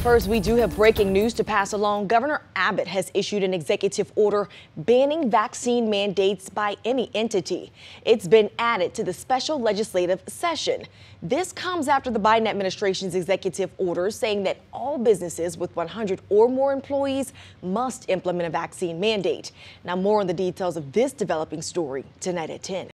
First, we do have breaking news to pass along. Governor Abbott has issued an executive order banning vaccine mandates by any entity. It's been added to the special legislative session. This comes after the Biden administration's executive order saying that all businesses with 100 or more employees must implement a vaccine mandate. Now, more on the details of this developing story tonight at 10.